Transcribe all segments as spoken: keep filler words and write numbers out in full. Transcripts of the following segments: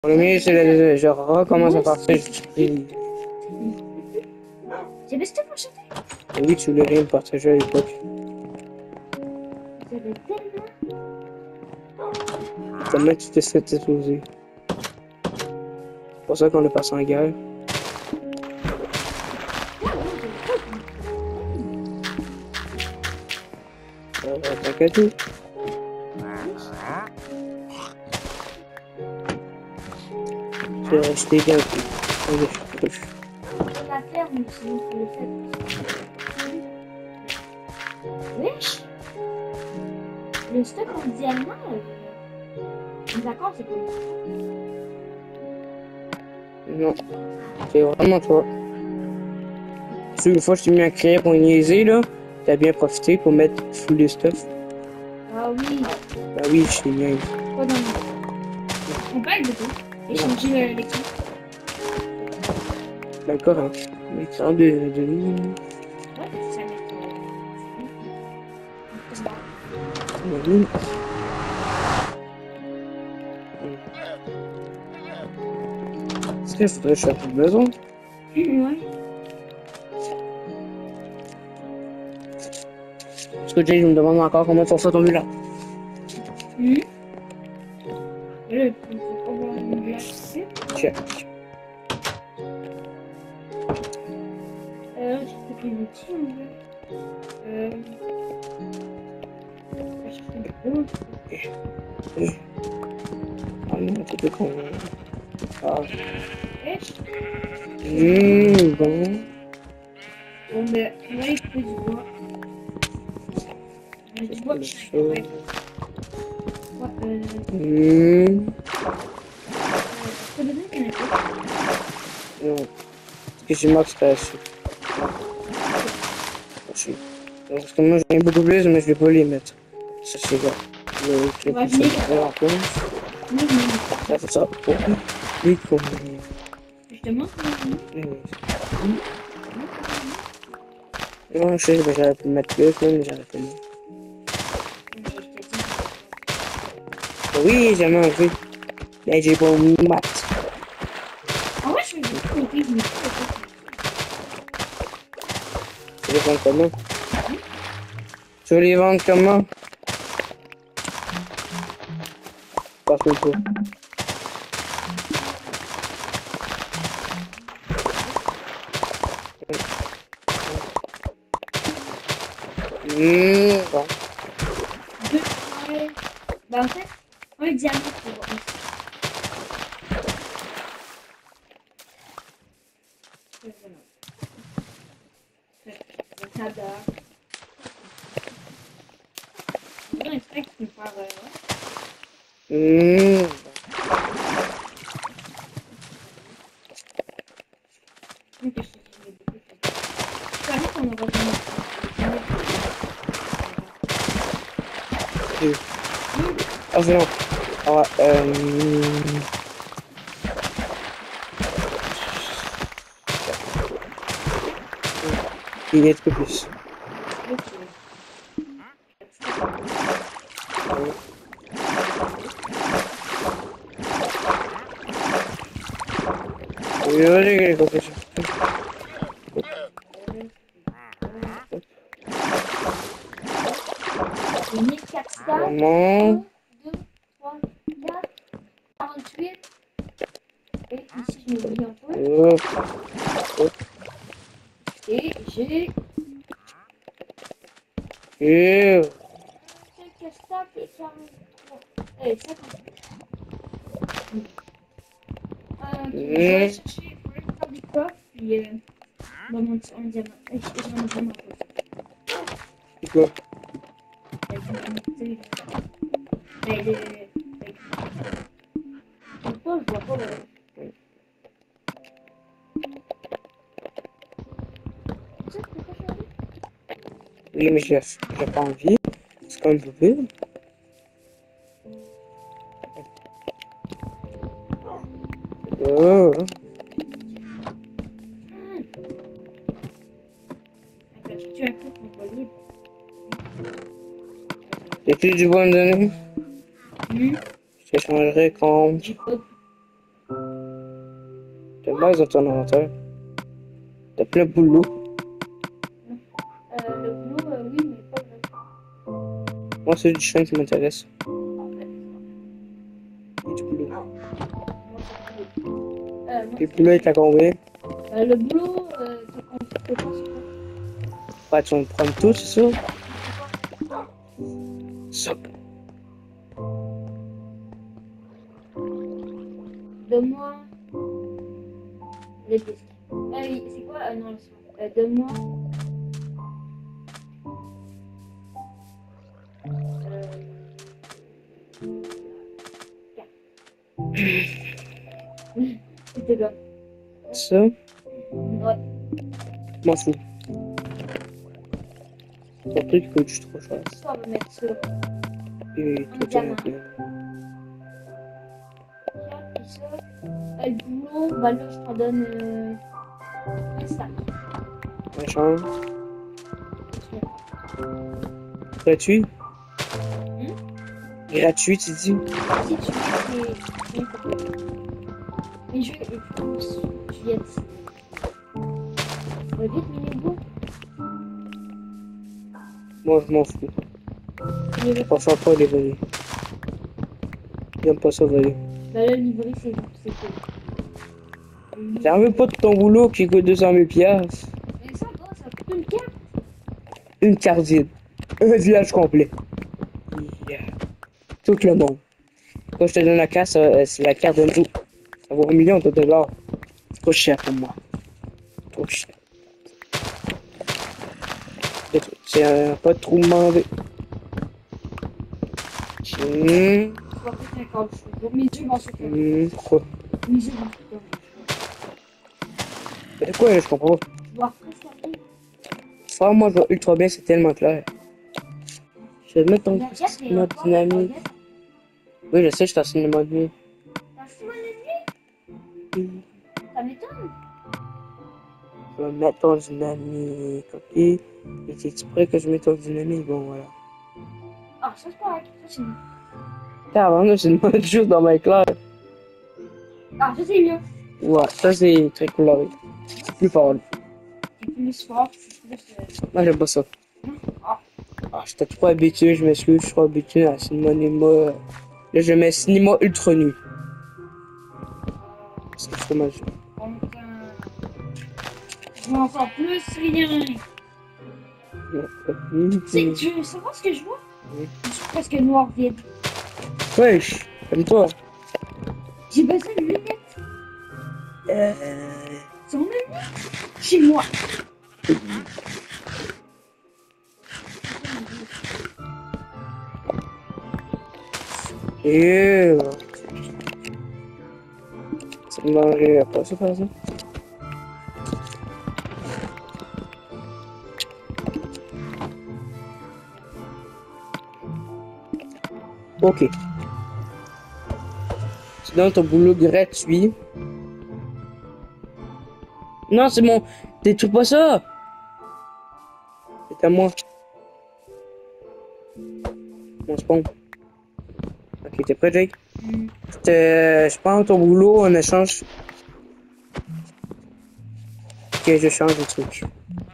Le mieux, c'est le. Je recommence à partir. J'ai baissé pour chanter. Oui, tu voulais rien me partager à l'époque. Vous avez tellement. Comment tu t'es fait exposer? C'est pour ça qu'on est passé en guerre. Euh, T'inquiète. J'ai acheté bien. La ferme, sinon faut le faire. Wesh. Le stock mondialement, euh, d'accord, c'est comme Non, c'est vraiment toi. Si une fois je t'ai mis à créer pour niaiser, là, t'as bien profité pour mettre full de stuff. ah oui. Bah oui, je t'ai niaise. Pas dans le. On parle de tout. Et changer le lecture. D'accord, hein. L'écran de, de nous. Ouais, ça met. Oui. Est-ce qu'il faudrait que je fasse besoin? Ouais. Parce que Jay me demande encore comment faire ça ton village. Hum. Le faut pas voir une blague ici. Check. Euh, j'ai fait des outils en vrai. Euh. Je vais chercher des bons. Ah non, t'es plus con. Ah. Wesh. Mmh, bon. Bon, ben, on va aller couper du bois. Euh, du bois Le de chaud. chien, ouais. Ouais, euh. Mmh. Je peux donner qu'il y en a pas. Non. Parce que j'ai marqué que c'était assez. Parce que moi j'en ai beaucoup plus, mais je vais pas les mettre. Ça c'est là. Le truc Ouais, qui venez. fait en plus. Venez, venez. Ça fait ça pour l'économie. Je te montre, venez. Non, je sais, ben, j'aurais pu mettre plus, mais j'aurais pu mettre. Mais je te dis. Oui, j'ai mangé. Mais j'ai pas mis maths. En vrai, je vais vous montrer, je me suis Tu veux les vendre comment? Tu veux les vendre comment? Partout pas. Mmh, bon. deux, ouais. Bah, en fait, un diamant pour un. Le tabac. Je voudrais un steak qui me faire. Euh, Mmh. ouais. Que je te dis, je vais beaucoup faire. Je savais qu'on aurait besoin Deux. Ah, c'est non. Ah, euh... Il est trop plus. Oui, vas-y, j'ai compris. mille quatre cents. Maman. un, deux, trois, quatre, quarante-huit. Et ici, je me dis un peu. Oh. Oh. Et j'ai. Et... cinquante et quarante-trois. Eh, cinquante-huit. Euh, ok, je vais aller chercher. Il faudrait faire des coffres. Puis. Euh, dans mon en diamant. Et je vais en diamant. C'est quoi? Ben, le. Je sais pas, je vois pas le. Tu sais, tu peux pas changer? Oui, mais j'ai j'ai pas envie. C'est comme vous pouvez. Oh. Attends, je tue un coup pour voler. Y a-t-il du bois à me donner? Hmm? Je t'échangerai quand. J'ai pas. T'as mal dans ton inventaire. T'as plein de boulot. Euh, le boulot, euh, oui, mais pas le. Moi, c'est du chien qui m'intéresse. Parfait. Et du boulot. Moi, c'est le boulot. Euh, moi, Et c'est- puis là, il t'a combien? Euh, le boulot, euh, t'as compris, c'est quoi, c'est quoi? Bah, tu vas me prendre tout, c'est ça? Ça. Donne-moi le disque. Ah oui, c'est quoi? Euh, non, laisse-moi. Euh, donne-moi. Euh... C'était quoi? Ça? Ouais. M'en fous. Ton truc coûte juste trop cher. Ça, on va mettre ça. Et Un toi, tu diamant. as bien. Puis ça. Euh, le boulot, bah là, je t'en donne euh, un sac. Un champ. Gratuit? Hum? Gratuit, tu dis? Si tu veux, c'est bien pour toi. Mais je vais plus Juliette. Va vite, Minigo. Moi, je m'en fous. Mais Je préfère pas les voler. J'aime pas ça voler. bah là, livrer, c'est c'est cool. T'en veux pas de ton boulot qui coûte deux cent mille piastres? Mais ça va, ça coûte une carte. Une carte vide. Un village complet. Yeah. Tout le monde. Quand je te donne la carte, ça- c'est la carte de tout. Ça vaut un million de dollars. C'est trop cher pour moi. Trop cher. C'est un pas trop demandé. Hum, Tu vas peut-être encore le choix. Mes yeux vont se faire. hum, pourquoi? Mes yeux vont se faire. Mais quoi, je comprends pas. Je dois presque aller. Frère, moi, je vois ultra bien, c'est tellement clair. Je vais mettre ton La carte est mode encore dynamique. Oui, je sais, je t'enseigne le mode nuit. T'as fait mon ennemi? Ça m'étonne. Je vais mettre ton dynamique, ok? Et es-tu prêt que je mette ton dynamique? Bon, voilà. Ah, ça c'est correct. Ça c'est mieux. Ah, vraiment, c'est une bonne chose dans ma classe. Ah, ça c'est mieux. Ouais, ça, c'est très coloré. C'est plus fort. C'est plus fort. C'est plus. Euh... Moi, j'aime pas ça. Ah, Ah, j'étais trop habitué, je m'excuse, je suis trop habitué à Cinéma. Là, je mets Cinéma Ultra Nuit. C'est trop mal. donc, euh... je vois encore plus rien. Tu, tu veux savoir ce que je vois? Oui. Je suis presque noir vide. Wesh, comme toi. J'ai besoin de lunettes. Euh... C'est mon ennemi. Chez moi. Et... Ça me mangerait pas, ça, par exemple. Ok. Tu donnes ton boulot gratuit. Non, c'est mon... Détruis pas ça! C'est à moi. Mon spawn. Ok, t'es prêt, Jake? Mm. Je je prends ton boulot en échange. Ok, je change de truc.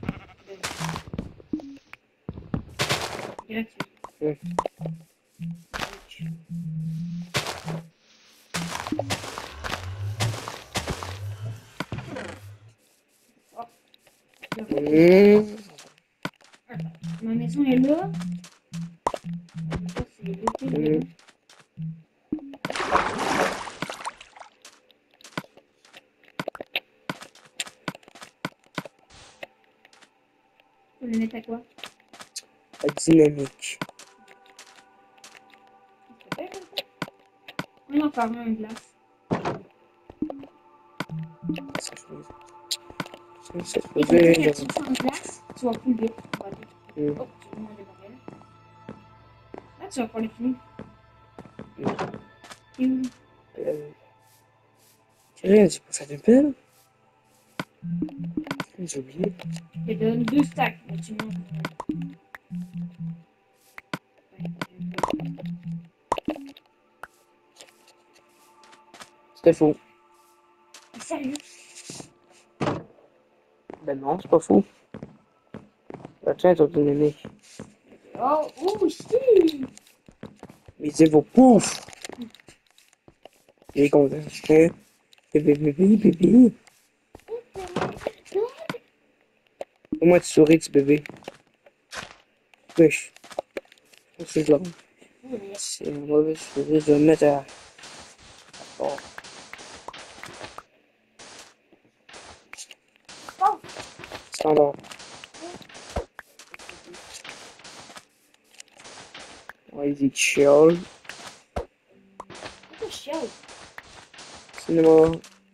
Gratuit. Ouais. Mmh. Ma maison est là. Ça, c'est l'été. Mmh. Faut le mettre à quoi? La dynamique. On en parle un glace. Ça fait- ça fait Et plaisir. quand tu fais en glace, tu vas plus vite. Tu vas aller. Mmh. Oh, j'ai vraiment démarré là. Là, tu vas pas le finir. Et où? Euh, Rien, c'est pour faire de peine. J'ai oublié. Je te donne deux stacks. Mais tu manges. C'était faux. sérieux? Ben non, c'est pas fou. Bah tiens, ton ennemi. Oh, oh, si! Misez vos pouf! Il est content. Hein? Bébé, bébé, bébé. Comment tu souris, petit bébé? Wesh. C'est de l'ordre. C'est un mauvais souris, je vais me mettre à... Oh. Standard. Ouais, il chill. Pourquoi chiale? Cinéma.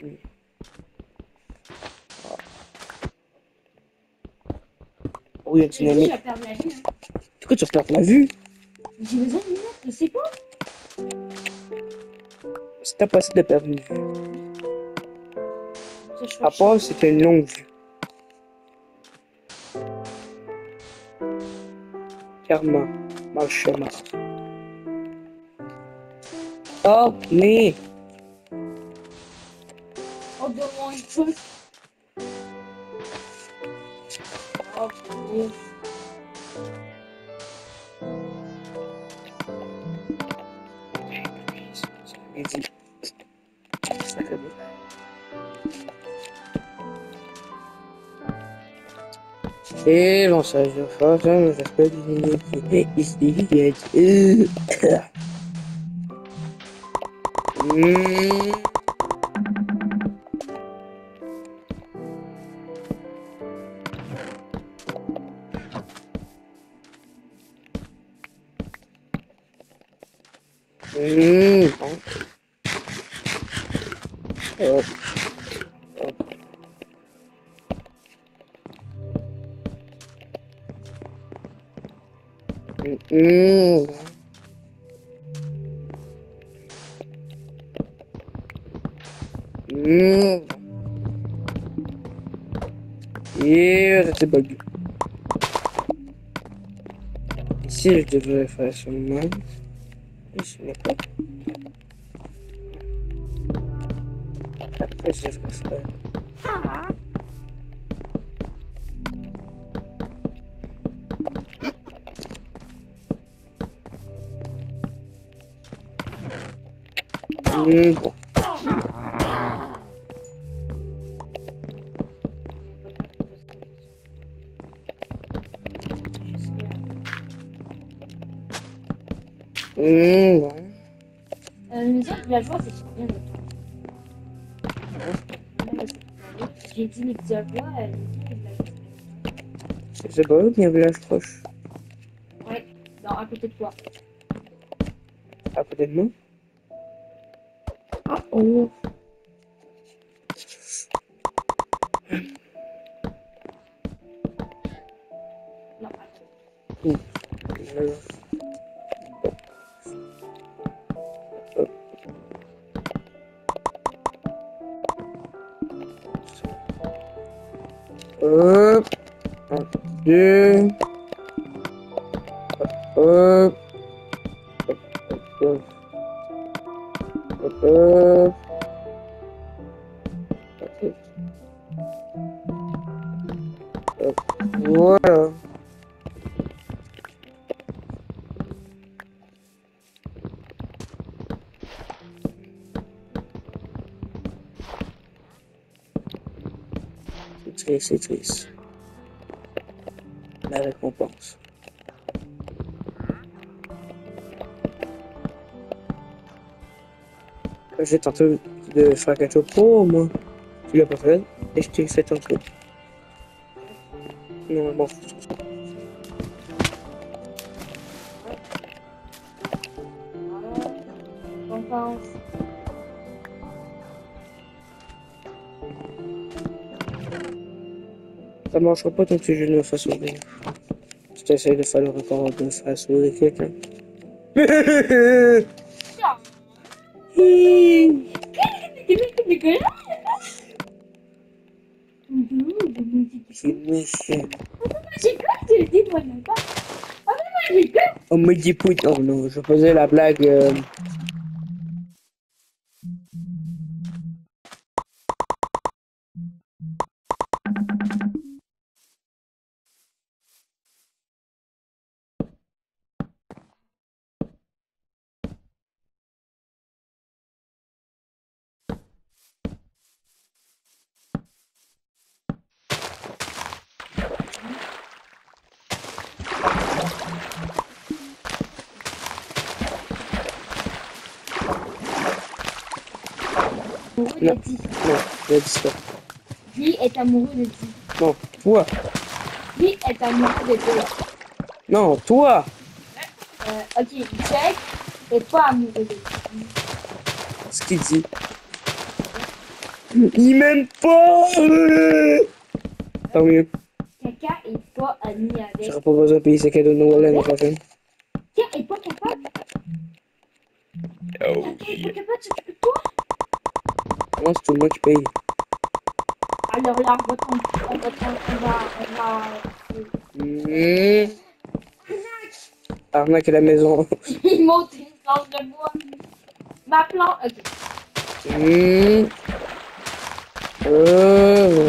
Oh, il y a une J'ai dit, je dynamique. vais perdre la vie. Hein. Pourquoi tu perds la vue? J'ai besoin de lunettes, je sais pas. C'est impossible de perdre une vue. Ça, je À fais part, c'était une longue vue. Karma. Malchema. Oh, mais... Oh, donne-moi une chose. Oh, putain. Il dit... Ça fait bien. Et lançage de force, hein, j'espère qu'il est ici, il est... Mmh. Mmh. Hop. Hop. Mmh. Mmh. Et c'était bug. Ici, je devrais faire seulement. Et ce n'est pas. Après, je devrais faire. Mmh. Bon. Mmh. Bon. Euh, le deuxième villageois, c'est combien de temps? J'ai dit les villageois, euh, les deux villageois. C'est pas eux qui ont un village proche. Ouais, non, à côté de toi. À côté de nous. Ah oh. Non, attends. Mmh. Euh, Hop. Un, deux. Hop. Hop. Hop. Hop. Hop. Hop. Hop. Voilà. C'est triste, c'est triste. La récompense. J'ai tenté de faire quelque chose pour moi. Tu l'as pas fait. Et je t'ai fait tantôt. Non, bon. On pense. Ça marchera pas tant que je ne me fasse ouvrir. Tu t'essayes de faire le record de me faire sourire quelqu'un. C'est méchant. J'ai peur que tu le dis, moi, non pas. Ah, mais moi, j'ai peur. On me dit put. Oh non, je faisais la blague. Euh... l'a dit. Non, je dis ça. Lui est amoureux de Di. Non, toi. Lui est amoureux de toi. Non, toi. Euh, ok, Jack est pas amoureux de Di. Ce qu'il dit. Il m'aime pas. Tant mieux. Caca est pas ami avec. J'aurais pas besoin de payer ses cadeaux de Noël l'année prochaine. Caca est pas capable. Oh, Caca est pas capable de s'occuper de toi. moi, c'est tout le monde qui paye. Alors là, on va t'en- on va t'en- on va, on va, Mmh. Arnaque à la maison. il monte une planche de bois. Ma planche, ok. Mmh. Euh.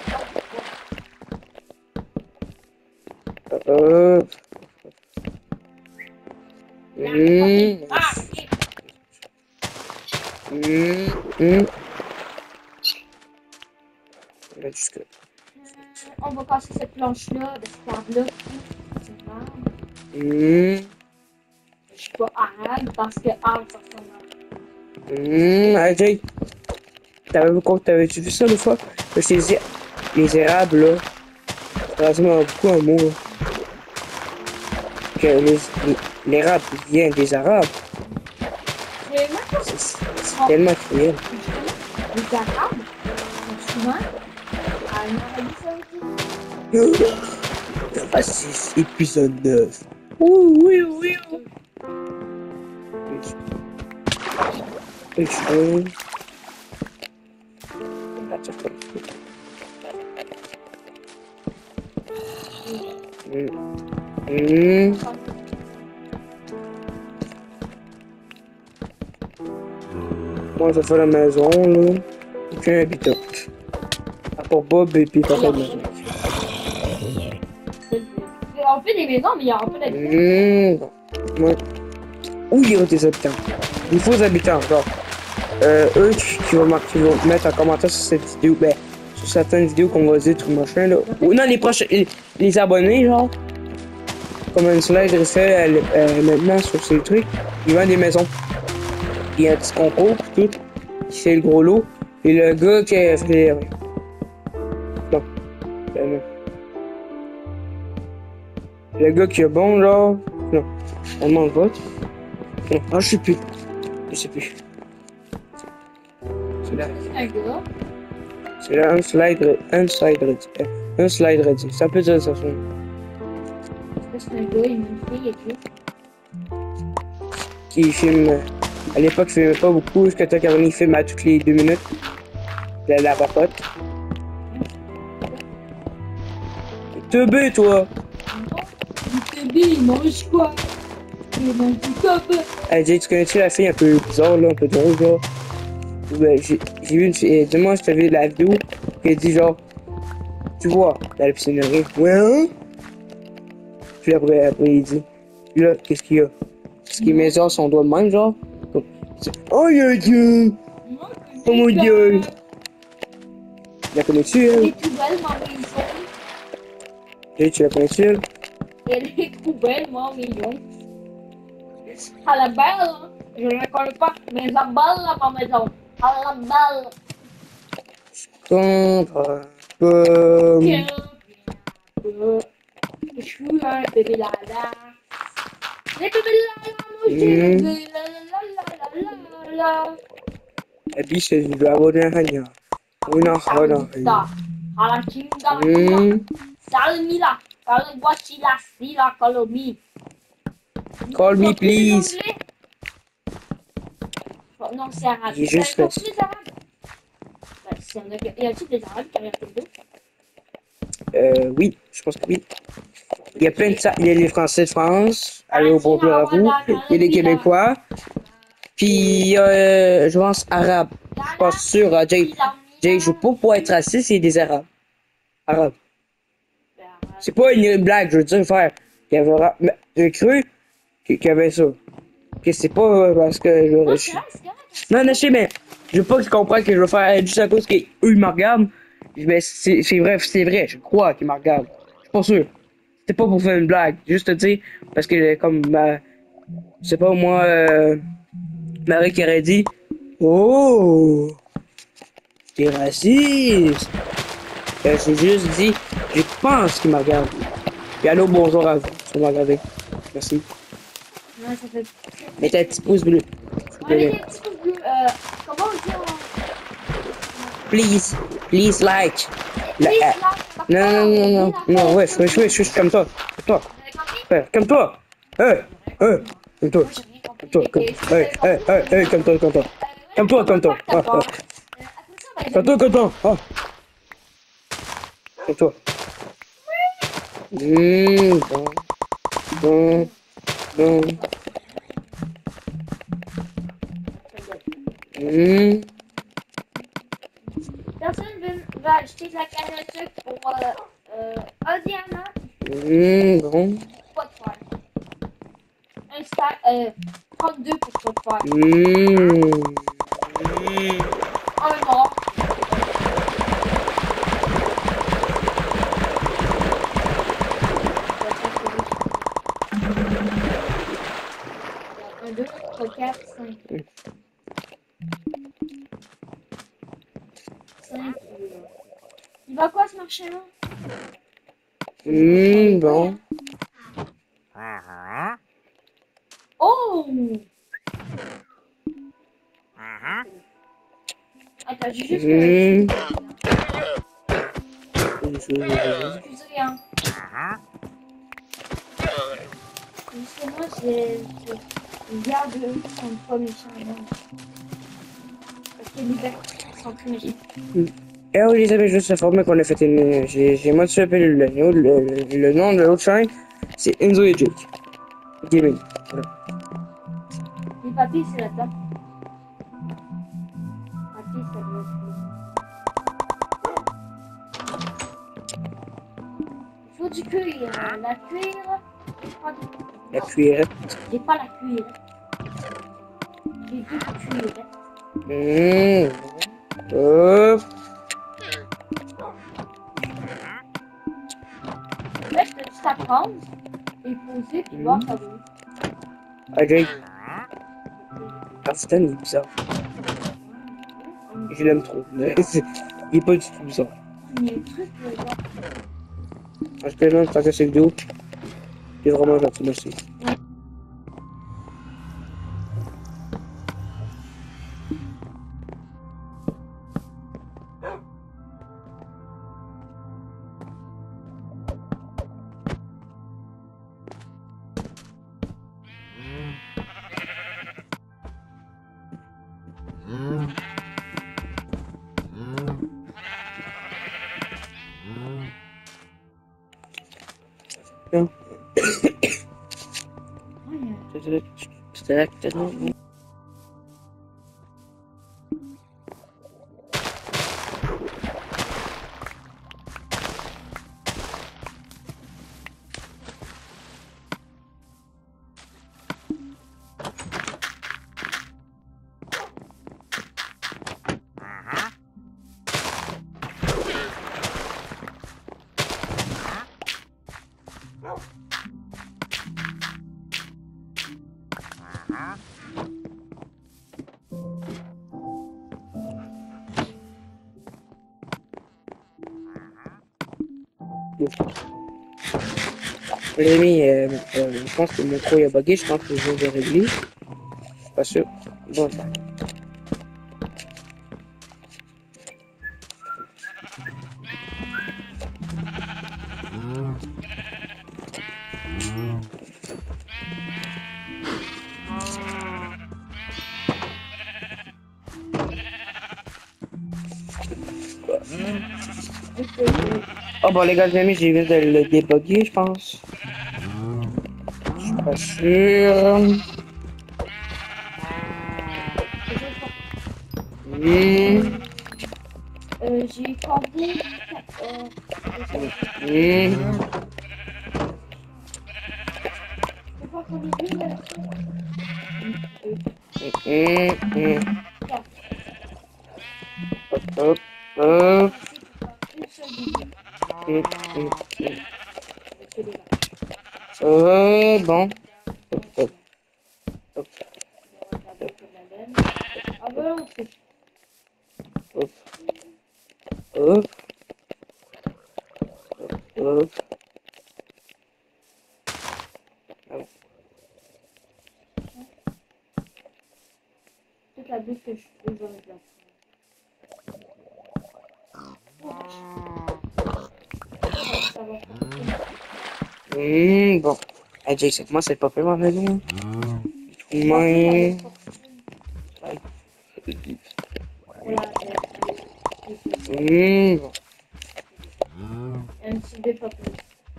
Euh. Mmh. Ah, ok. Mmh. Mmh. Là, jusque. Euh, on va casser cette planche-là, de cette arbre-là. C'est marrant. Mmh. Je suis pas arabe parce que arabe, ça ressemble à. Mmh. Ah, Jay. T'avais vu quoi? T'avais-tu vu ça une fois? Que je t'ai dit, les érables, là. Ça ressemble à beaucoup un mot, là. Que les, les, l'érable vient des arabes. Mais même pas C'est c'est tellement cruel. les arabes sont souvent en Arabie Saoudite. Ah, c'est épisode neuf. Oui, oui, oui. Oui, je Mmh. Moi, je fais la maison, là. Aucun habitant. À part Bob et puis papa de maison. On fait des maisons, mais il y a un peu d'habitants. Mmh. Ouais. Où il y a des habitants? Des faux habitants, genre. Euh, eux qui, qui, vont, qui vont mettre en commentaire sur cette vidéo, ben, sur certaines vidéos qu'on va dire, tout machin, là. Ou non, les prochains, les, les abonnés, genre. Comme un slide refait euh, euh, maintenant sur ces trucs, ils vendent des maisons. Il y a un petit concours, tout, qui fait le gros lot. Et le gars qui a fait. Non. Euh, non. Le gars qui est bon, genre. Non. On demande vote. Non. Ah, je sais plus. Je sais plus. C'est là. Un gars. C'est là un slide. Un slide ready. Un slide ready. Ça peut dire ça. Son... C'est un gars et une fille et tout. Qui filme. À l'époque, il filmait pas beaucoup. Jusqu'à temps qu'il filme à toutes les deux minutes. La, la papote. Teubé, toi! Le bébé, il mange quoi? Il mange du copain. Hey Jay, tu connais-tu la fille un peu bizarre, là, un peu drôle, là? Ouais, j'ai j'ai vu une fille, dis-moi, je t'ai vu la vidéo, qui a dit genre, tu vois, dans la piscinerie, ouais, hein? Puis après, après, il dit, puis là, qu'est-ce qu'il y a? Est-ce qu'il met genre son doigt de même, genre? Comme, oh, mon Dieu! Oh mon Dieu! La connais-tu, Elle elle? est tout belle, mon maison. Jay, tu la connais-tu, elle? Elle est tout belle, mon maison. À la belle, hein. Je ne la connais pas, mais elle est belle, ma maison. À la belle. Comprends pas. Bien, bien. Je suis un bébé lala. Les bébés lala, moi je suis un bébé lala, lala, lala. La biche, je dois avoir un hanya. Oui, non, oh, non. Ala cinta, Hmm. salmila, kalau buat sila sila kalau mi. Call me, please. Oh, non, c'est arabe. Il est juste C'est là. tous les arabes. Bah, si on a... Y a-t-il des arabes qui regardent le dos? Euh, oui, je pense que oui. Il y a plein de ça. Il y a les Français de France, allez au bon cœur à vous. Il y a les Québécois. Puis, euh, je pense Arabes. Je suis pas sûr, euh, Jay. Jay, je veux pas pour être raciste, c'est des Arabes. Arabes. C'est pas une blague, je veux dire, frère. Il y avait, ra- mais j'ai cru qu'il y avait ça. Que c'est pas euh, parce que je, Non, je c'est suis. vrai, c'est correct. Non, non, je sais, mais je veux pas qu'ils comprennent que je veux faire juste à cause qu'eux ils me regardent. Mais c'est c'est vrai, c'est vrai, je crois qu'ils me regardent. Je suis pas sûr. C'était pas pour faire une blague, juste te dire, parce que comme ma. Je sais pas moi, euh, Marie qui aurait dit. Oh! T'es raciste. Euh, J'ai juste dit, je pense qu'il m'a regardé. Puis allô, bonjour à vous, si vous m'avez regardé. Merci. Non, ça fait... Mettez un petit pouce bleu. s'il vous Ouais, plaît. mettez un petit pouce bleu. Euh, comment on dit en... Please, please like. La- Please euh, like, non, non, non, non, non, non, ouais, d'accord. je suis, je suis comme toi. Comme toi. Vous avez compris? Ouais, comme toi. Hey, hey, comme toi. Moi, j'ai rien compris. Comme toi, Et- comme et toi. Hey, est-ce que vous avez hey, hey, compris? hey, comme toi, comme toi. Euh, Comme toi, comme toi. voilà, Ah, comment ah. faire ta part. Euh, après ça, on va Comme toi, comme toi. Ah. Comme toi. Mmh, bon, bon, bon. Mmh, Personne veut, va acheter de la canne à sucre pour euh, euh, un diamant, mmh, bon. pas de fer. Un stack, euh, trente-deux pour pas de fer. Mmh. Un or. Un, deux, trois, quatre, cinq. Cinq. Il va quoi ce marché-là? Mmh, bon. Oh! Attends, j'ai juste. Euh, Mmh. excusez, hein. Parce que moi, j'ai. Je garde eux qui sont pas méchants, non. Parce que les bêtes sont très méchants. Eh oui, Elisabeth, je suis informé qu'on a fait une. J'ai j'ai modifié un peu le, le, le, le nom de l'autre chaîne. C'est Enzo et Jake. Gaming. Voilà. Les papiers, c'est là-dedans. Papier, ça doit être. Il faut du cuir. euh, La cuir. Pas du... La cuillerette. J'ai pas la cuir. J'ai deux cuirettes. Mmh. Hop. Là, je peux juste apprendre et poser puis voir ça va. Ah, Jake. Ah, putain, il est bizarre. Je l'aime trop. Il est pas du tout bizarre. Il y a un truc là. Ah, je plaisante, je partage cette vidéo. Il est vraiment gentil, merci. Bien. C'était là que t'as dit. Les amis, euh, euh, je pense que mon micro est bugué, je pense que je vais le régler. Je suis pas sûr. Bon, ça. Oh bon les gars, les amis, j'ai vu de le débugger, je pense. Je suis pas sûr. Mmh. Euh, j'ai combien euh, Mmh. faut voir combien de là Mmh. Mmh. Quatre. Hop, hop, hop. Une seule vidéo. Mmh. Mmh. Mmh. C'est des Euh, bon. Hop, hop, hop, Ah ben non, c'est hop. Hop. Hop. Ah bon. Toute la bouffe que je trouve dans le plat. Ça va faire. Mmh, bon. Ah, Jake, c'est comment c'est pas fait, ma maison? Mais... Mmh, bon. Un petit dé pas plus.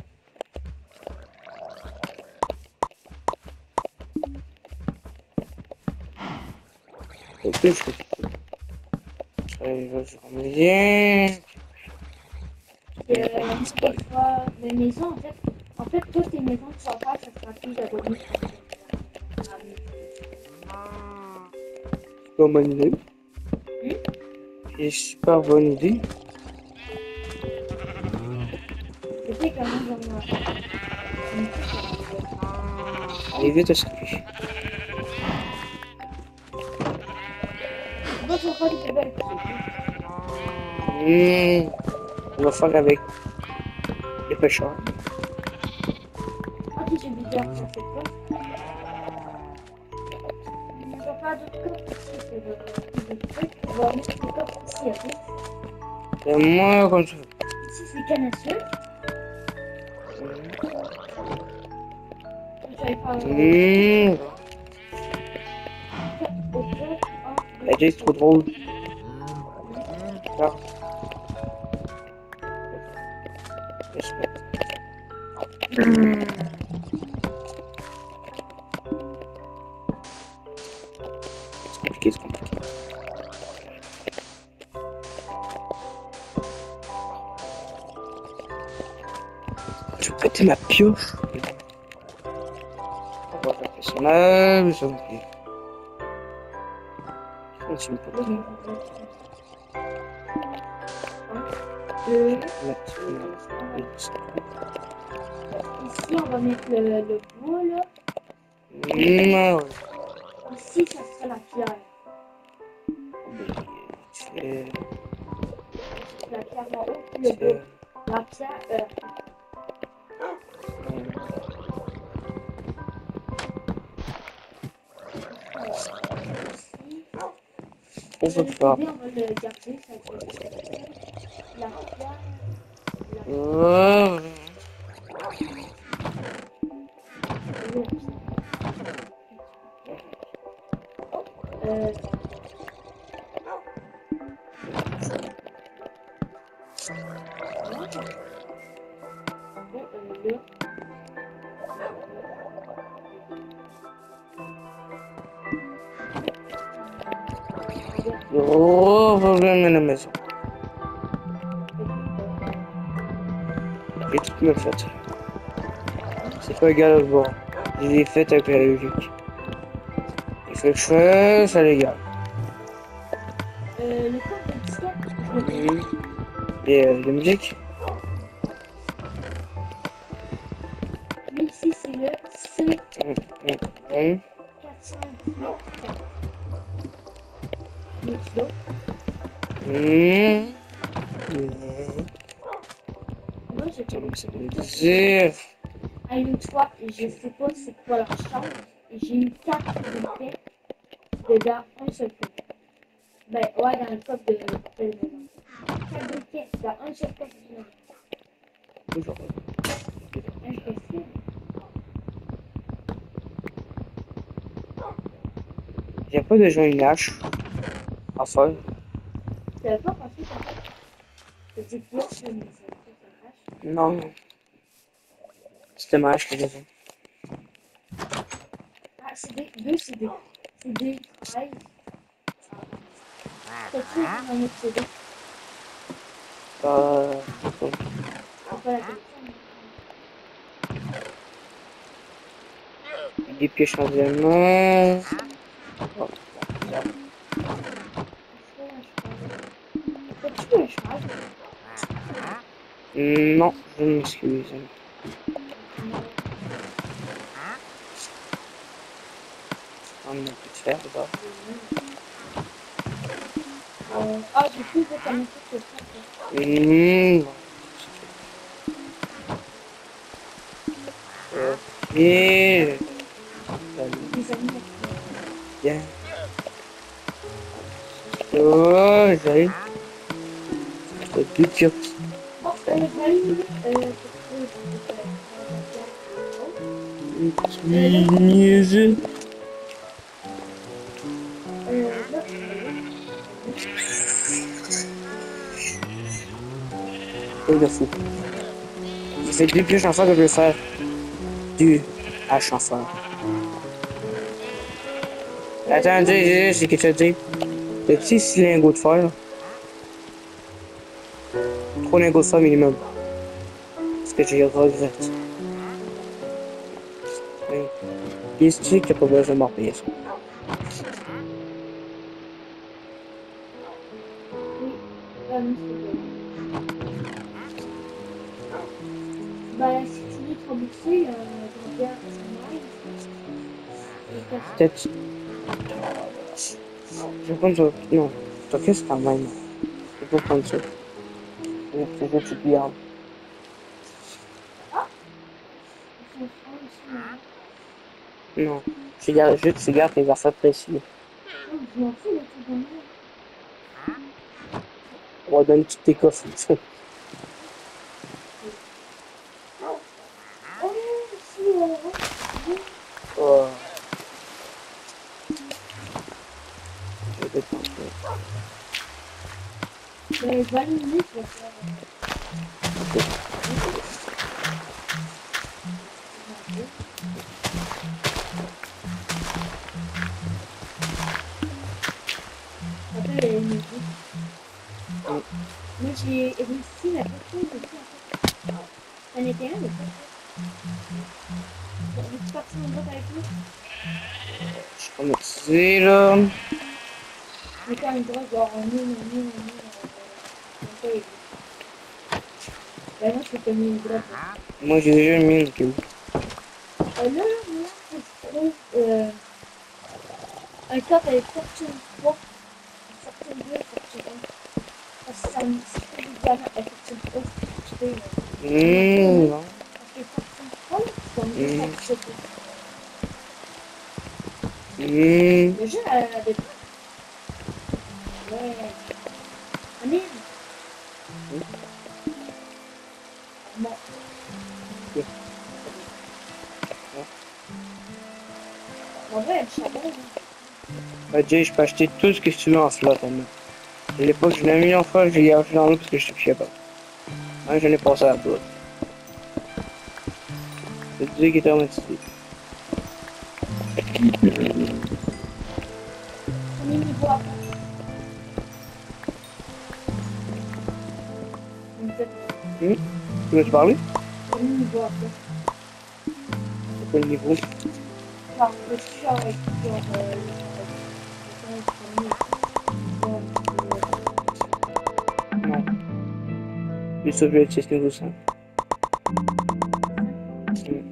Ok, je fais. Allez, je reviens. Et euh, des fois, les maisons, en fait, en fait, toutes les maisons que tu vas faire, ça sera plus abonné. Super bonne idée. Hmm? C'est super bonne idée. Tu sais comment j'en ai. Allez vite au circuit. Moi, je vais faire des poubelles. Mmh, on va faire avec les pêcheurs. Ah, puis j'ai vu dire ça, c'est quoi? Je vais faire d'autres coffres ici. C'est le truc. On va mettre les coffres ici, ok? Et moi, comme ça. Ici, c'est canne à sucre. Je vais faire Mmh. Ah, Jake, c'est trop drôle. Regarde. Respect. C'est compliqué, c'est compliqué. Je vais péter ma pioche. On va faire ça là, mais ça me plaît. Je me peux pas. Deux. Ici, Ici, on va mettre le, le bois, là. non. Ici, ça sera la pierre. C'est... La pierre en haut, puis le bois. La pierre, euh, ici. On Le va faire... bébé, on va le garder, ça va être la pierre. La Oh. Euh, Oh, problème à la maison. J'ai tout me fait. C'est pas égal au bord. Je les ai faites avec la logique. Il fait que je fais, ça l'égale. euh, le corps de disquette, je le mets. Mmh. Et euh, la musique? Lui, ici, c'est le C Mmh. Mmh. quatre cent dix-huit. Le kilo. Mmh. Moi, j'ai fait Ça veut dire... à une fois, et je sais pas c'est quoi leur chance, et j'ai eu quatre effets dedans un seul coup. Ben, ouais, dans le coffre de de maison. Quatre briquets dans un seul coffre de maison. Toujours. Impossible. Il n'y a pas de gens une hache. Enfin, Tu n'avais pas pensé qu'en fait, c'était plus une maison. non. C'était ma hache que j'avais. Ah, c'est des deux, c'est des. C'est des treize. T'as-tu dans notre C D? Euh... C'est pas la collection. Des pièges en diamant. Oh, bizarre. T'as-tu un cheval? Non, je m'excuse. On a pu faire d'abord. Euh, ah, j'ai plus de connecter que ça. Mmh. Ok. Les amis. Bien. Oh, j'arrive. Le plus dur. Bon, euh, j'allume, euh, euh, là, Niaiseux. euh, là, Oh, de fou. J'ai fait deux pioches en fer que je vais faire deux haches en fer. Attends, j'ai j'ai quelque chose à dire. Le petit six lingots de fer. Trois lingots de fer minimum. Ce que j'ai regretté. Oui. Puis tu sais que t'as pas besoin de m'en payer ça. oui, ah, non, c'est bon. Bah, si tu veux te rembourser, euh, je regarde ça m'arrive. Et t'as fait. Peut-être. Je vais prendre ça. Non. Toi, qu'est-ce quand même? Je vais pas prendre ça. C'est juste tu te gardes. Ah, ils sont francs ici, maintenant. Non. Tu gardes juste, tu gardes tes affaires précises. Non, je m'en fous, là, tout le monde. On va donner tous tes coffres. Oh, si, euh, Oh. Je vais prendre ça. ben, vingt minutes, je vais faire. Après, elle me dit. Mm. Moi, j'ai réussi la personne de tout, en fait. Ça n'était rien, le fait. Bon, veux-tu partir en boîte avec nous? Je suis traumatisé, là. Mais quand il droit, genre, non, non, non, non, non, euh, ben, moi, je peux mis une droite. Moi, j'ai déjà mis une queue. Euh, là, là, faut que je trouve, euh, un top avec fortune trois, fortune deux, fortune un. Parce que ça me dit que les diamants avec fortune trois, je peux, Mmh, non. parce que fortune trois, là, c'est comme juste Mmh. avec ce que. Mmh. Le jeu, elle a des. Ouais. Ah merde! Bon. Ok. En vrai, elle charbonne. Hein. Bah, Jay, je peux acheter tout ce que tu veux en slot, Anna. À l'époque, je l'ai mis en fois, j'ai gardé dans l'eau parce que je suis plus capable. Hein, j'en ai passé à la bout. C'est Dieu qui est traumatisé. On est niveau après. En fait, Mmh. Tu veux te parler? on est niveau après. C'est quoi le niveau? Genre, je suis avec, genre, euh, le premier. Non. Les soviétiques, c'est ce niveau cinq. Mmh.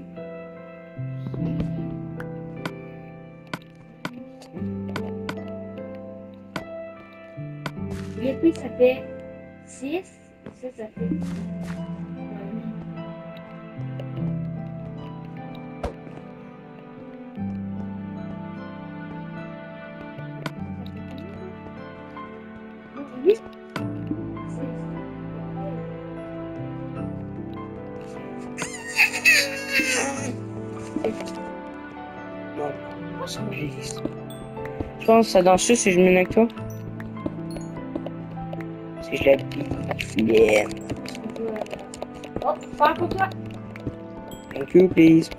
L'épée, ça fait six. Ça, ça fait. huit. Non. Please. Je pense que ça danse si je mets avec toi. Si je l'habille. Yeah. Oh, parle pour toi. Thank you, please.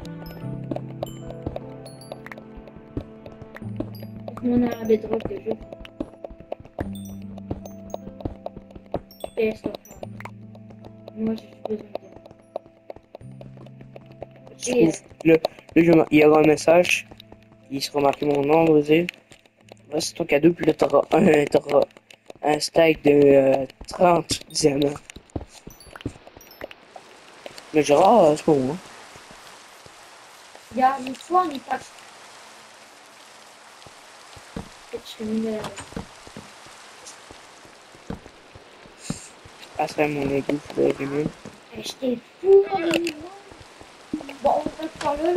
On a un bedrock de jeu. Et ça. Moi, j'ai besoin de. Tu trouves, là, là, je vais- il y aura un message. Il sera marqué mon nom, on va dire. Voici ton cadeau, puis là, t'auras un, t'auras un stack de euh, trente diamants. Mais genre, ah, c'est pour moi. Regarde, une fois, on est pas. Je suis une. Ah, c'est mon égout, je vais allumer. Eh, j'étais fou comme une merde. Bon, on reste pas là, là.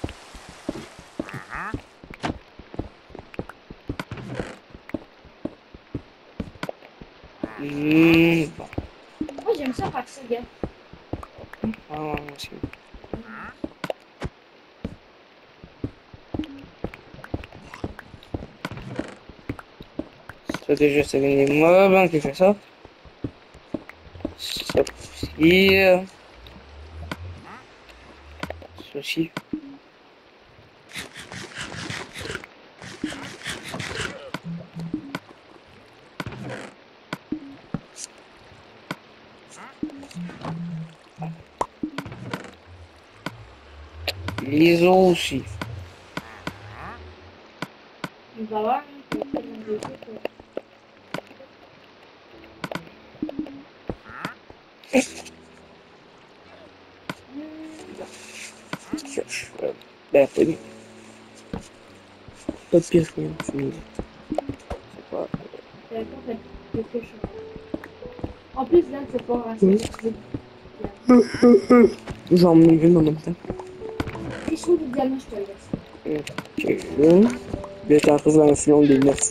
Mmh, bon. Moi, j'aime ça faire ça, gars. Ah, c'est ça déjà, c'est les mobs hein, qui fait ça. Ça aussi. euh, Ça aussi. Les os aussi. Il va voir, hein, c'est pas dans le jeu, quoi. Pioche. Euh, ben, pas de, pas de pioche, rien. C'est c'est pas. C'est pas fait quelque chose. En plus, là, c'est pas assez Mmh. facile. J'en mets une en même temps. Si je trouve du diamant, je te le laisse. Ok. Là, t'as retrouvé un filon des neuf.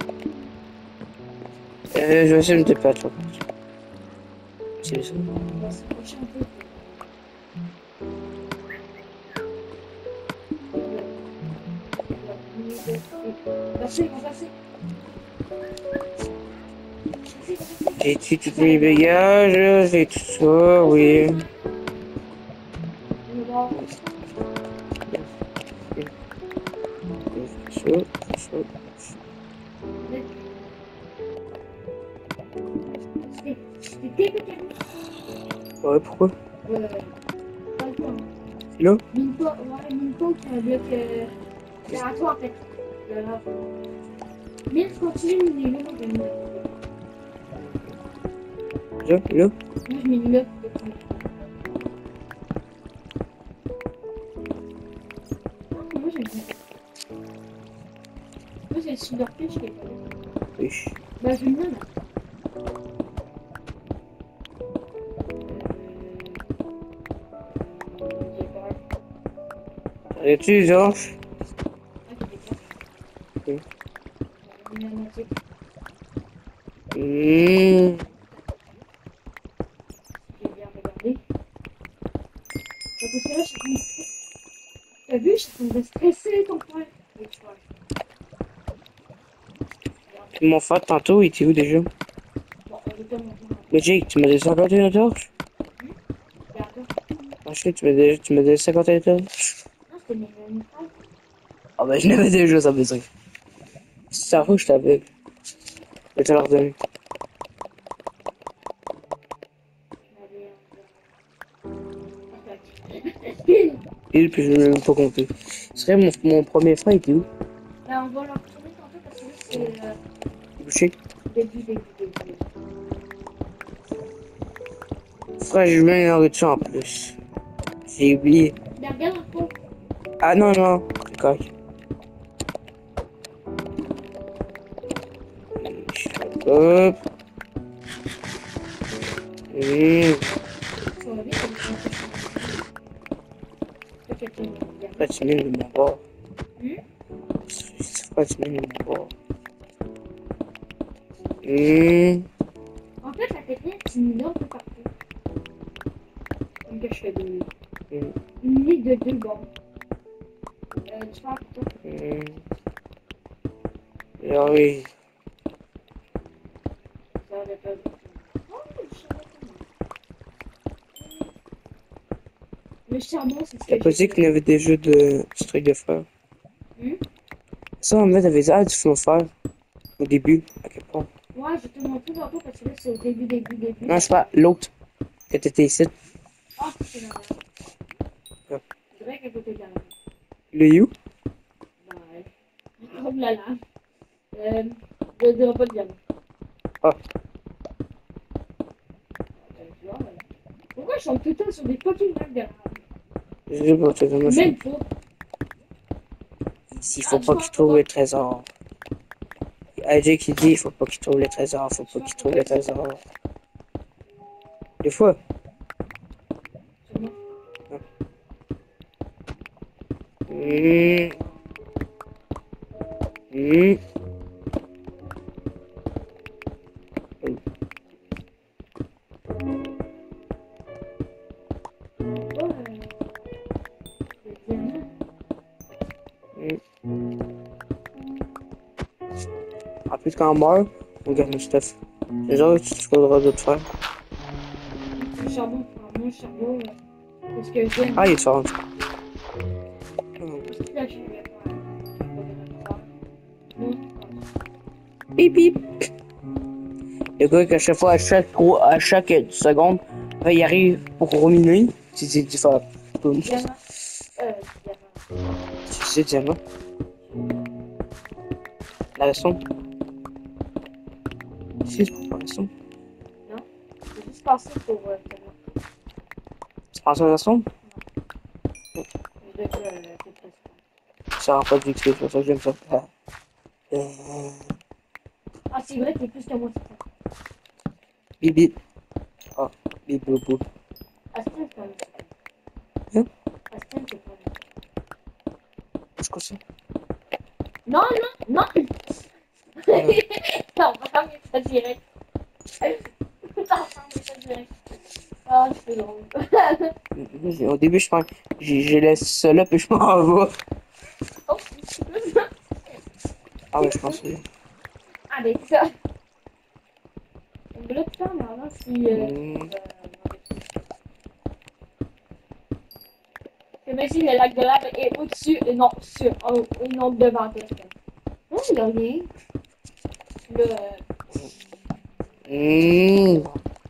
Euh, je vais essayer de me dépatcher. C'est ça. On va se pencher un peu. Passez, on va passer. J'ai tué tous mes bagages, j'ai tout ça, oui. On va. Ça, ça. C'était TPK. Ouais, pourquoi? Euh, pas le temps. C'est là? Minto, ouais, Minto qui a un bloc. Euh, c'est à toi en fait. Le rap. Mais tu continues de miner là, moi je vais miner. Là, là? Moi je mine là. Moi j'aime bien. Moi c'est le silverfish qui est pas là. Oui. Bah je mine là. J'ai peur. Arrête-tu, Georges? Ah, j'ai peur. Ok. On va miner à moitié. Mmh. J'ai bien regardé. Parce que là, je suis en train de... T'as vu, je suis en train de stresser ton frère. Oui, tu vois. Mon frère, tantôt, il était où déjà? Bon, on est comme on Mais Jake, tu m'as dit cinquante et un torches? Regarde. Ensuite, tu m'as dit, tu m'as dit cinquante et un torches? Non, c'était mes amis frères. Ah ben, je l'avais déjà, ça veut dire. Si ça rouge, je t'avais. Je vais te leur donner. Je m'avais... euh... Il, puis je ne l'ai même pas compté. Ce serait mon, mon premier frère, il était où? Là, on va leur retourner tantôt parce que là, c'est euh, Boucher? début, début, début. Frère, je mets une nourriture en plus. J'ai oublié. Mais regarde un peu. Ah non, non, c'est correct. Hop. Mmh. Sur la vie, c'est le temps que je suis. Peut-être que c'est Frère, tu mets de mon bord. Hmm? Frère, tu mets de mon bord. Mmh. En fait, la technique, c'est une un peu partout. Comme que je fais deux. Mmh. Une ligne de deux bords. Euh, tu parles pour toi. Mmh. Ah oui. Ça va pas. Oh, je savais pas. Le charbon, c'est ce T'as que pas j'ai dit fait. qu'il y avait des jeux de ce truc de fer. Hmm? Ça, en fait, t'avais dit, ah, du fond fer. Au début, à quel point. Ouais, je vais te montrer tantôt parce que là, c'est au début, début, début. Non, c'est pas l'autre. Que t'étais ici. Ah, c'est la merde. Ah. C'est vrai qu'à côté de la merde. Le You? Bah ouais. Oh là là. Euh, je ne dirai pas le diamant. Ah. Euh, tu vois, ouais. Pourquoi je chante tout le temps sur des fucking rêves d'erreur? Je sais pas, c'est vraiment Même pas. S'il Ah, faut tu pas vois, qu'il trouve pourquoi? le trésor. A J qui dit, il faut pas qu'il trouve le trésor, faut pas qu'il trouve le trésor. Des fois. C'est bon. Mmh. Mmh. Oh, euh, le diamant. En plus, quand on meurt, on garde le stuff. Les autres, tu feras le droit de te faire. Le charbon, enfin, mon charbon, euh, parce que j'aime. Ah, il est fort. Parce que là, je vais faire. Non, Bip bip. Le gars qu'à chaque fois, à chaque, gros- à chaque seconde, ben, il arrive pour ruminer. C'est c'est différent. Boum. diamant. Euh, diamant. C'est c'est diamant. La leçon. Si, c'est pas la leçon. Non, j'ai juste passé pour euh, diamant. Tu penses à la leçon? Je vais faire euh, cette pression. Ça rend pas du X P, c'est pour ça que j'aime ça. Ah. Euh, Ah, c'est vrai, t'es plus que moi, c'est ça. Bip bip. Ah, bip bip bip. Aston, c'est pas mal. Hein? Aston, c'est pas mal. Je crois ça. Non, non, non! Non, pas mais ça direct. Non, pas mais ça direct. Ah, c'est drôle. Au début, je pense que j'ai j'ai laissé ça là, puis je m'en vais. Oh, Ah ouais, je pense que oui. avec ça. Donc là, tout ça, maintenant, si. Euh, Hmm. imagine le lac de lave est au-dessus et non sur, oh, et non devant toi. Non, il y a rien. Là, euh, Hmm.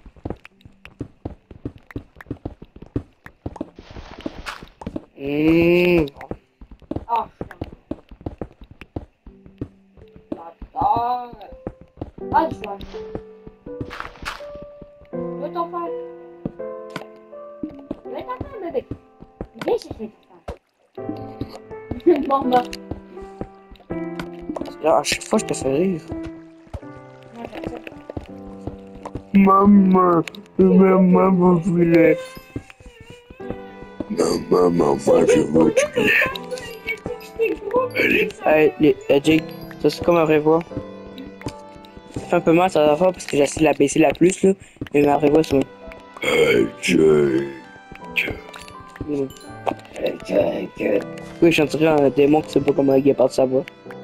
Hmm. ah, j'adore. Ah, je vois. Là, ton frère. Là, ton frère, bébé. Viens chercher ton frère. Bon, bah. Là, à chaque fois, je te fais rire. Moi, j'aime ça. Maman, maman, vous voulez. Maman, maman, je veux du lait. Allez, allez, les- euh, Jake, ça c'est comme ma vraie voix. Ça fait un peu mal, ça va pas parce que j'essaie de la baisser la plus, là. Mais ma vraie voix, c'est. Hey, Jake. Mm. Hey, Jake. Oui, je chanterais un démon qui sait pas comment il parle de sa voix.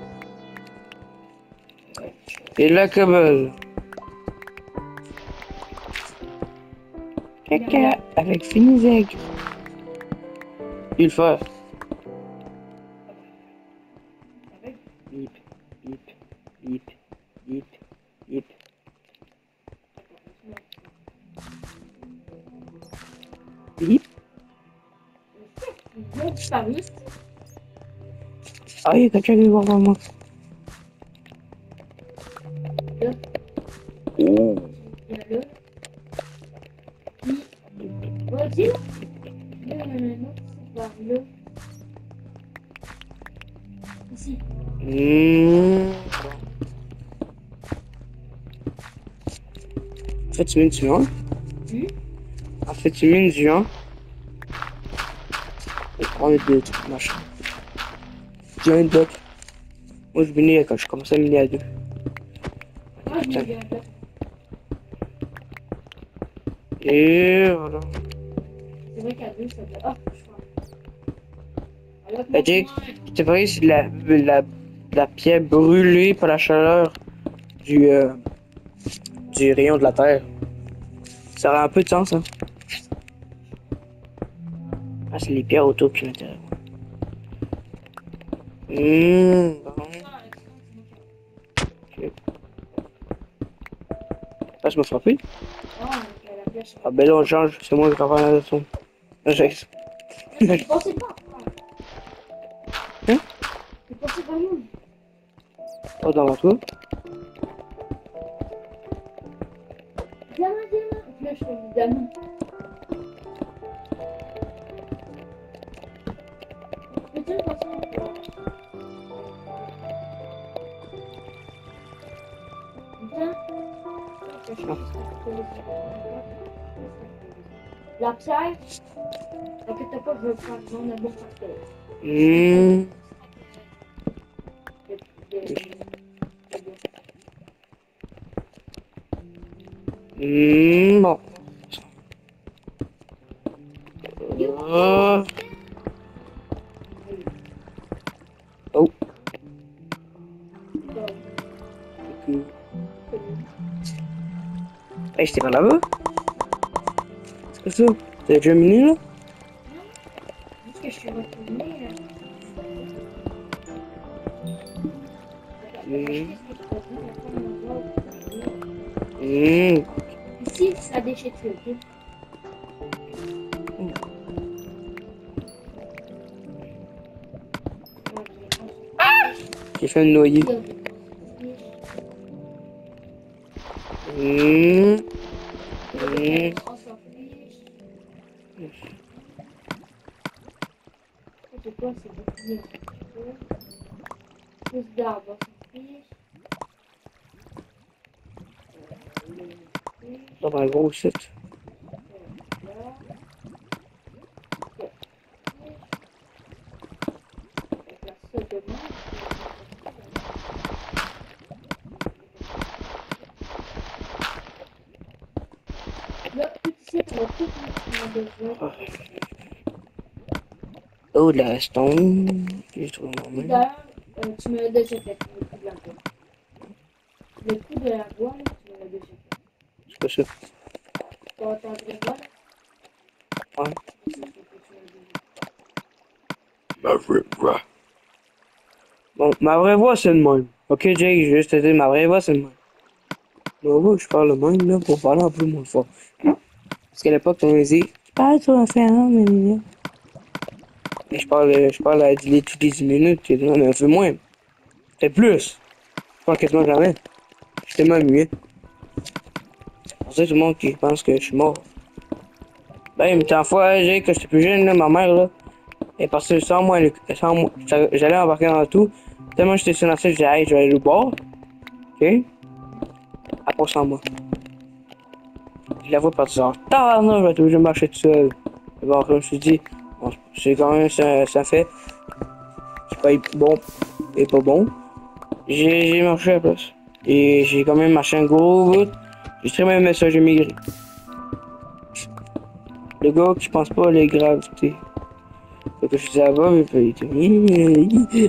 Et là, comme. Caca avec Finizeg. Il le fait. Bip, bip, bip, bip, bip. Bip. Il a disparu. Ah, il y a quelqu'un qui va voir moi. Là, Oh. il y a là. Puis, vas-y, là. Là, il y en a un autre, c'est par là. Ici. Mmh. En fait, tu mets du un. Hum? En fait, tu mets du un. Et on est deux trucs, machin. Du un bloc. Moi, je venais quand je commençais à miner à deux. Moi, je Putain. me viens là. Et voilà. C'est vrai qu'à deux, ça fait. Ah, je crois. Alors que Bah, moi, Jake, moi, c'est vrai, c'est de la, la, de la pierre brûlée par la chaleur du, euh, du rayon de la Terre. Ça aurait un peu de sens, hein. Ah, c'est les pierres autour qui m'intéressent. Mmh, bon. Ok. Ah, je me frappé. non, avec la flèche. Ah, ben là, on change. C'est moi qui vais faire la leçon. Ah, j'ai- T'es passé par quoi? Hein? T'es passé par où? Oh, dans ma tour. Diamant, diamant. Là, je fais du diamant. Peux-tu me passer un peu? Putain. La pierre, t'inquiète pas, je vais prendre mon amour facteur. Hum. Hum, bon. Euh. Oh. Ok. Hey, j'étais par là-bas? C'est quoi ça? T'as déjà miné là? Juste que je suis retournée. Hum. Hum. Ici, ça déchire, ok? J'ai fait un noyer. Hum. Hum. C'est quoi, c'est bouclier? Plus d'arbres, Dans un gros site. Là, tout ici, on va tout mettre besoin. Oh, de la stone. J'ai trouvé mon main. D'ailleurs, euh, tu me l'as déjà fait, le coup de la boîte. Le coup de la boîte, tu me l'as déjà fait. C'est quoi ça? Tu vas ta vraie voix, là? Ouais. C'est ce que tu m'as dit. Ma vraie voix. Bon, ma vraie voix, c'est le même. Ok, Jake, je vais juste te dire, ma vraie voix, c'est le même. Ma voix, je parle le même, là, pour parler un peu moins fort. Parce qu'à l'époque, on me disait, parle toi, infernal, mais mais mais je parle, je parle à dix toutes les dix minutes, et non, mais un peu moins. Peut-être plus. Je parle quasiment jamais. Je suis tellement muet. C'est pour ça tout le monde qui pense que je suis mort. Ben, mais tant fois, Jake, quand j'étais plus jeune, là, ma mère, là, elle est partie sans moi, elle- sans moi. J'allais embarquer dans tout. Tellement j'étais sur la scène, je disais, hey, je vais aller au bord. Ok? Elle part sans moi. Je la vois partir genre, ah non, je vais être obligé de marcher tout seul. Et bon, comme je me suis dit, bon, c'est quand même, ça, ça fait. C'est pas bon et pas bon. J'ai j'ai marché à la place. Et j'ai quand même marché un gros bout. J'ai très même message j'ai migré. Le gars qui pense pas à les gravités. Fait que je disais là-bas, mais puis il était.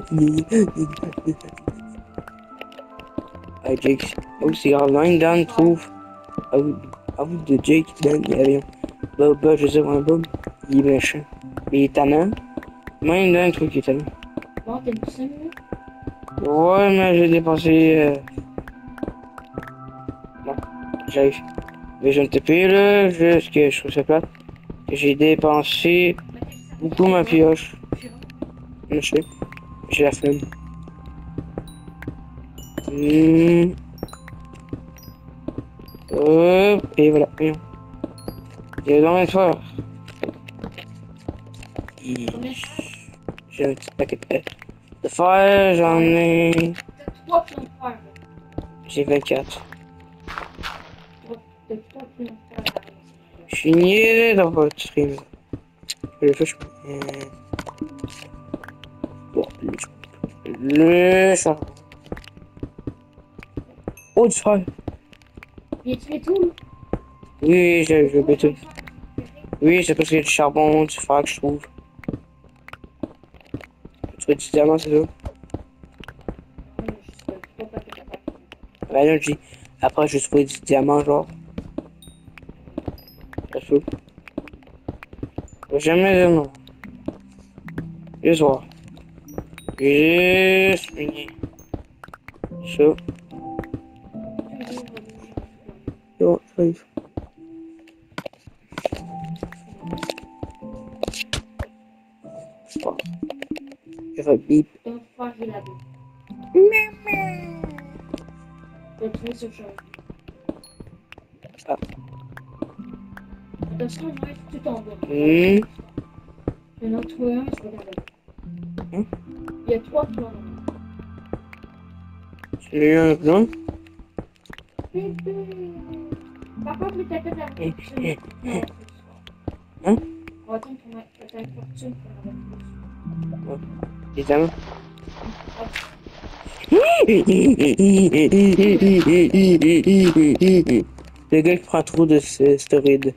Ah, Jake. Oh, c'est grave. Même Dan trouve. Ah oui, ah oui, de Jake, Dan, il y avait un. Bob, Bob, je sais pas, un Bob. Il est méchant. Mais il est tannant. Même Dan trouve qu'il est tannant. Bon, t'es plus simple, là? Ouais, mais j'ai dépensé. Euh... Non, j'arrive. Mais je ne te paye là, juste que je trouve ça plate. Que j'ai dépensé beaucoup ma pioche. Je sais. J'ai la flemme. Mmh. Hop, et voilà. Voyons. Il y a dans les fort. J'ai un petit paquet de, de fer, j'en ai. T'as trois pions de fer, là. J'ai vingt-quatre. T'as trois pions de fer, là. Je suis niais dans votre stream. Je fais, je peux. Bon, le charbon. Oh, du fer. Et tu fais tout, là? Oui, je je vais tout. Oui, c'est parce qu'il y a du charbon, du fer que je trouve. Tu trouves du diamant, c'est ça? Ouais, là, je dis. Après, je trouve du diamant, genre. C'est ça. Je vais jamais dire non. Juste voir. Juste fini. Ça. Yo, j'arrive. Bon. Je vais bip. Ton fer, il a deux. T'as trouvé ce champ. Ah. Attention, je vais tout en bas. Mmh. Je vais en trouver un, je vais regarder. Hein? Il y a trois plans. Tu l'as eu un plan? Par contre, le tapis de la fortune. Non, Hein? on va attendre qu'on ait la fortune pour avoir plus. Évidemment. Le gars qui prend trop de ce- stéroïdes.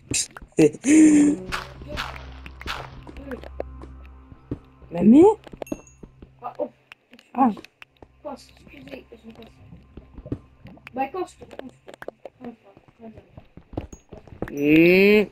Mamie? Ah, oh. Ah. Passe, excusez, je passe. Bah, quand je te prends, je te prends. Mmh.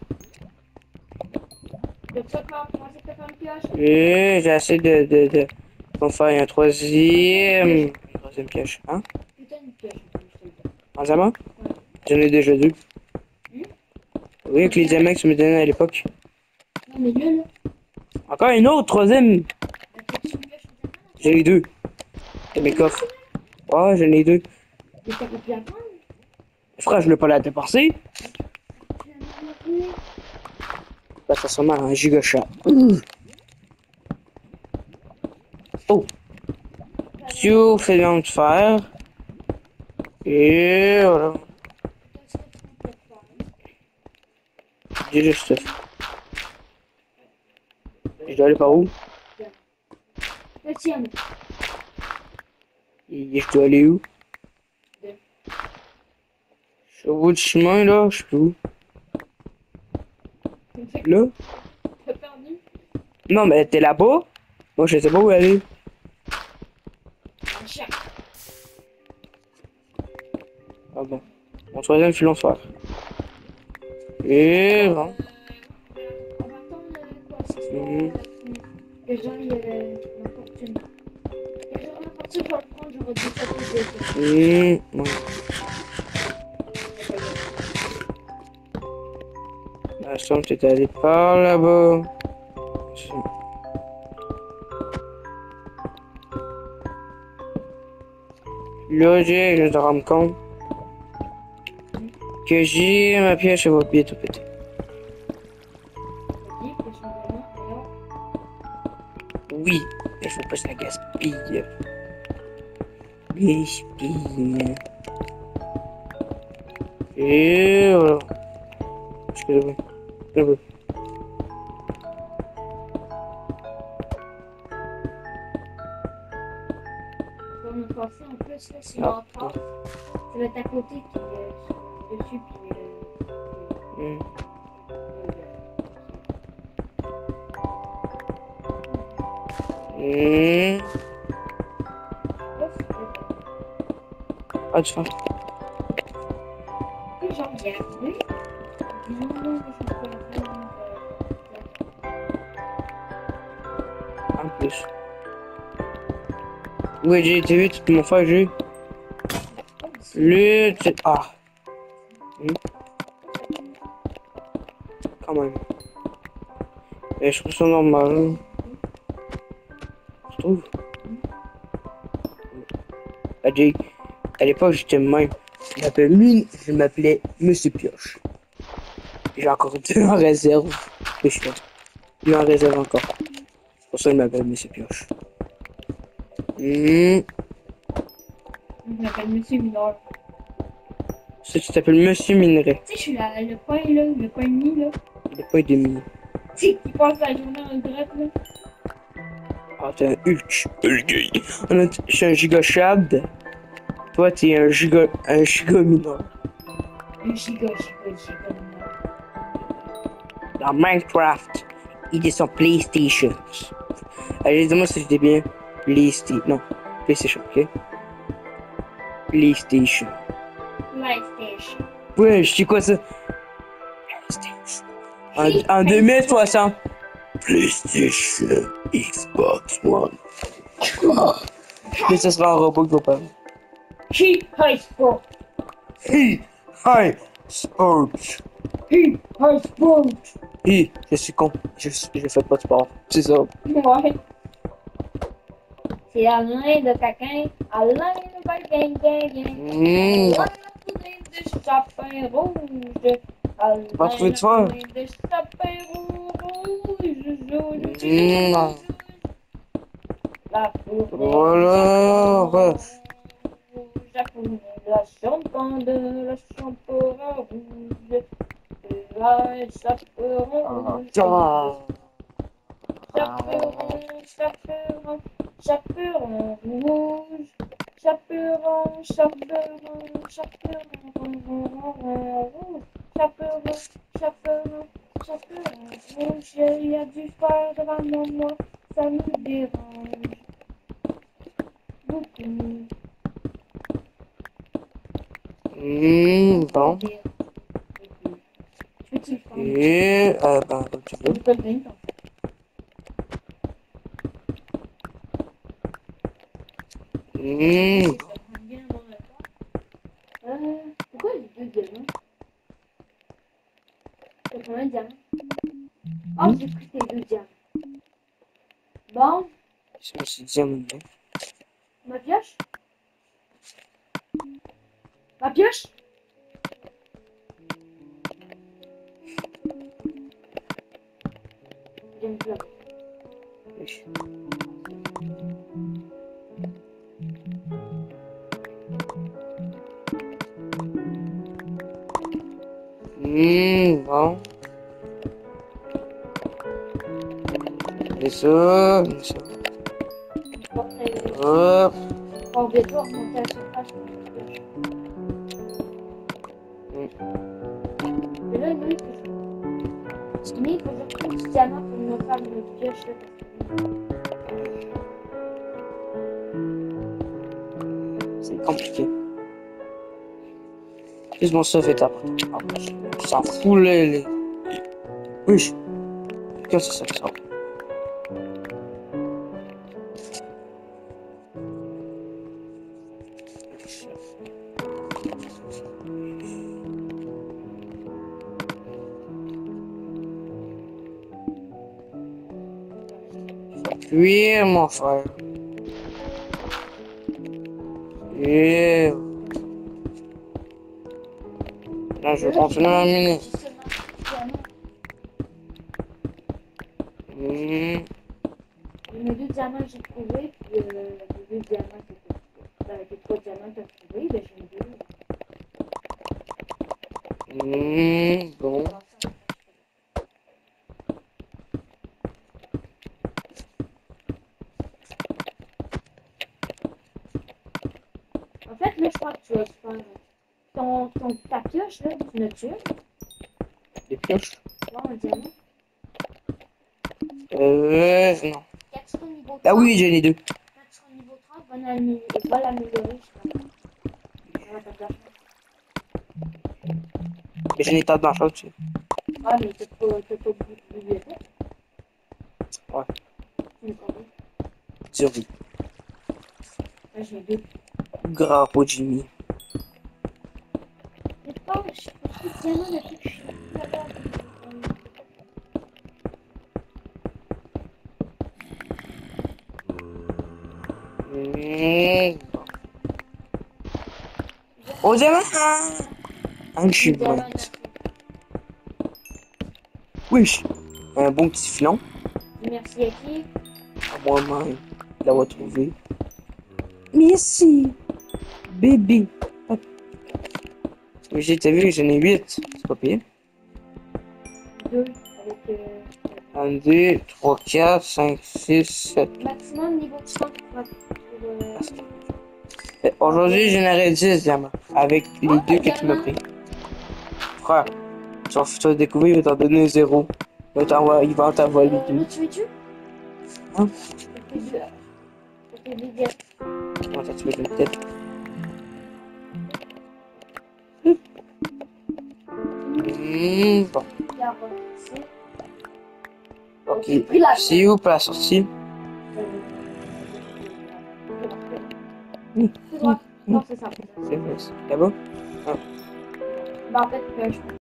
Donc, ça, quand on commence à faire une pioche. Mmh, j'essaie de, de, de... On va faire un troisième... Une troisième piège, hein? Putain, une pioche. En diamant? Ouais. J'en ai déjà deux. Hmm? Oui, avec les diamants que tu me donnais à l'époque. Non, mais là, là. Encore une autre, troisième! T'as-tu une pioche en diamant? J'en ai deux. C'est mes coffres. Ouais, j'en ai deux. Mais t'as pas pu la prendre? Frère, je l'ai pas la dépenser. Tu l'as mis. Bah, ça ressemble à un giga chat. Mmh. Oh! Tu fais de fer. Et voilà. J'ai juste fait. Je dois aller par où? Le tien. Et je dois aller où? Je suis au bout du chemin là, je sais plus où. Là? T'as perdu? Non, mais t'es là-bas? Moi, je sais pas où aller. Un chat. Ah bon. Mon troisième filon de fer. Et bon. On va attendre quoi? C'est Mhm. que j'aille la fortune. Que j'aurai la fortune, je vais le prendre, j'aurai deux fois plus de. Mmh. Ouais. La somme, t'es allé par là-bas. Là, j'ai, je me rends compte que j'ai ma pièce, elle va bientôt péter. Oui, il faut pas que ça gaspille. Gaspille. Et voilà. Excusez-moi. Un peu. Comme on passait en plus, là, si Ah. on passe, ça va être à côté, puis euh, dessus, puis. Euh, Mmh. Mmh. Ah, tu fais. puis j'en viens, oui. Disons, là, je suis pas la fin. En plus. Oui, j'ai été vu tout mon frère, j'ai. Le. Ah. Mmh. Quand même. Et je trouve ça normal. Je trouve. Ah, Jake. À l'époque, j'étais même. Je m'appelais Mine, je m'appelais Monsieur Pioche. J'ai encore deux en réserve. Que je fais. Deux en réserve encore. C'est pour ça que je m'appelle Monsieur Pioche. Mmh. Je m'appelle Monsieur Mineur. Ça, tu t'appelles Monsieur Minerai. Tu sais, je suis la, le pain, là, le pain de mie, là. Il n'est pas des mini. Tu sais, qui passe la journée en greffe, là. Ah, t'es un Hulk. Hulk. Je suis un giga chad. Toi, t'es un giga. Un giga mineur. Un giga, giga, giga mineur. Dans Minecraft, il est sur PlayStation. Allez, dis-moi si je dis bien. PlayStation. Non, PlayStation, ok? PlayStation. PlayStation. Ouais, je dis quoi ça? PlayStation. En, en deux mille soixante. PlayStation. Xbox One. Mais ce sera un robot qui va parler. He high sport. Hey, hi, sports. He high sport. Hey, je suis con. Je, je fais pas de sport. C'est ça. Ouais. C'est Alain de Caquin. Alain de Caquin. Mmh. Alain de sapin rouge. Alain Va trouver de faire. de sapin rouge. Mmh. La fourmi. Voilà. La fourmi. la chanson de la champora rouge. La chaperon rouge. Chaperon, chaperon, chaperon rouge. Chaperon, chaperon, chaperon rouge. Chaperon, chaperon, chaperon rouge. Il y a du froid devant moi, ça me dérange beaucoup. Mmh, bon. Petit froid. Et, euh, ben, comme tu veux. Je peux bien t'en Mmh. Euh, pourquoi j'ai deux diamants? T'as combien de diamants? Oh, j'ai pris tes deux diamants. Bon, Je me suis dit à mon bien. ma pioche? Ma pioche? J'aime bien. Oui. Mmh, bon. Et ça, et ça. Hop. On va devoir monter à la surface pour ma pioche. Mais là, nous, il faut que mais il faut que je retrouve du diamant pour me faire une autre pioche. Là, C'est compliqué. Plus mon stuff est après. Je s'en fout les. les... Oui. Qu'est-ce que c'est ça? Oui, mon frère. Et... Là, je vais continuer à miner. Mmh. Les deux diamants que j'ai trouvés, puis euh, les deux diamants que tu ben, les trois diamants que tu as trouvés, ben j'ai deux. Mmh, bon. En fait, là, je crois que tu vas faire ton, ton, ta pioche, là, tu l'as-tu? Des pioches? Ouais, un diamant. Euh, non. Quand tu seras au niveau trente, Ah oui, j'ai les deux. quand tu seras au niveau trente, va l'améliorer, va l'améliorer, je crois. Ça va t'être Mais j'ai les tas blanches, tu sais. ah, mais t'as pas, t'as pas beaucoup de bibliothèque. Ouais. Tu n'es combien? Survie. Ouais, j'ai deux. Grand pot Jimmy. Mais pas, je suis pas de diamant depuis que je suis là-bas. Mmh. Oh, diamant! Un que je suis Diamant, bon. Oui, un bon petit filon. merci à qui? À moi-même. L'avoir trouvé. Merci, bébé. Hop. Mais j'ai t'as vu, j'en ai huit. C'est pas pire. Deux. Avec euh, un, deux, trois, quatre, cinq, six, sept. maximum niveau trente pour, pour euh, Aujourd'hui, j'en aurais dix diamants. Avec les oh, deux que tu m'as pris. Frère, tu vas tu vas découvrir, il va t'en donner zéro. Il va t'envoyer- il va t'envoyer euh, deux. là, tu es-tu? Hein? Ça fait deux. Ça fait deux diamants. Comment ça, tu veux une tête? Mmh, bon. quarante-six. Ok. J'ai pris la C'est où pour la sortie? Tout droit. Non, c'est ça. C'est vrai, c'est là-bas? Bah, en fait, euh, je